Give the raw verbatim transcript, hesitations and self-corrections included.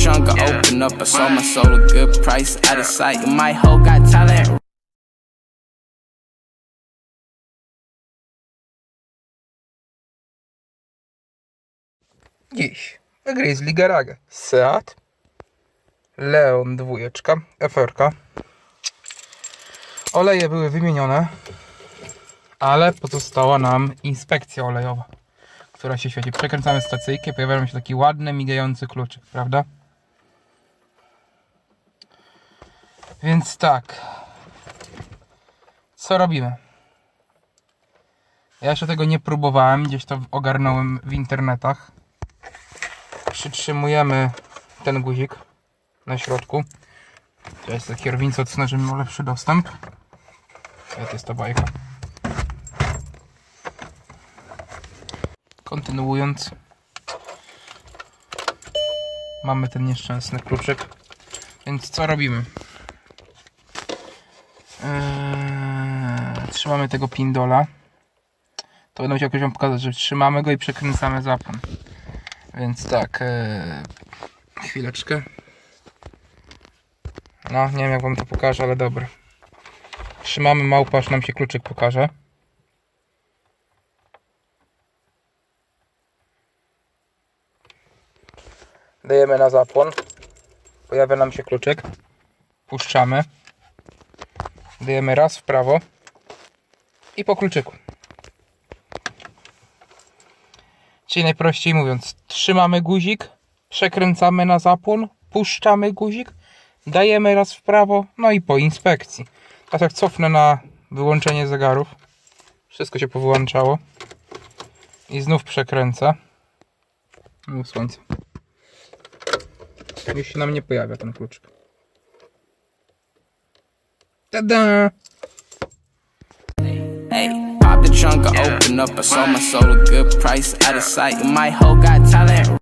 trunk, I open up, I sold my soul a good price, out of sight. My hoe got talent. Dziś w Grizzly Garage Seat Leon dwójeczka, F R K. Oleje były wymienione, ale pozostała nam inspekcja olejowa, która się świeci. Przekręcamy stacyjkę, pojawia się taki ładny, migający kluczyk, prawda? Więc tak, co robimy? Ja jeszcze tego nie próbowałem, gdzieś to ogarnąłem w internetach. Przytrzymujemy ten guzik na środku. To jest taki kierownicotwórz, żeby miał lepszy dostęp. To jest ta bajka. Kontynuując, mamy ten nieszczęsny kluczyk. Więc co robimy? Eee, trzymamy tego pindola. To będę musiał jakoś wam pokazać, że trzymamy go i przekręcamy zapłon. Więc tak, ee, chwileczkę. No, nie wiem jak wam to pokażę, ale dobra. Trzymamy małpa, aż nam się kluczyk pokaże. Dajemy na zapłon. Pojawia nam się kluczyk. Puszczamy. Dajemy raz w prawo. I po kluczyku. Czyli najprościej mówiąc, trzymamy guzik, przekręcamy na zapłon, puszczamy guzik, dajemy raz w prawo, no i po inspekcji. Teraz jak cofnę na wyłączenie zegarów, wszystko się powyłączało i znów przekręcę. No, słońce. Już się nam nie pojawia ten kluczyk. Tada! Hey, pop the trunk, I open up, I sold my soul a good price, out of sight. My hoe got talent.